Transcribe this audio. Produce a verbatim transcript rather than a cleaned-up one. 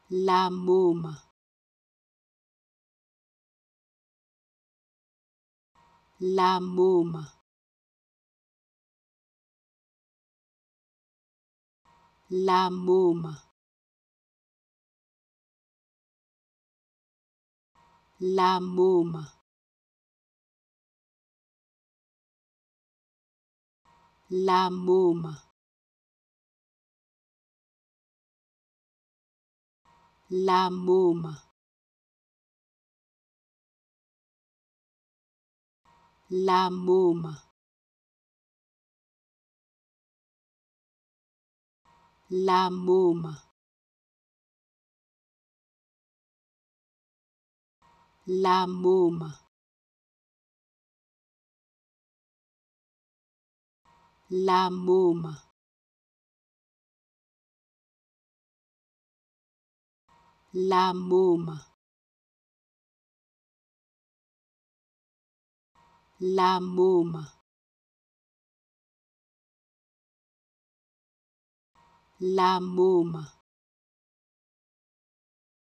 la môme, la môme, la môme, la môme, la môme, la môme, la môme, la môme, la môme, la môme, la môme, la môme, la môme.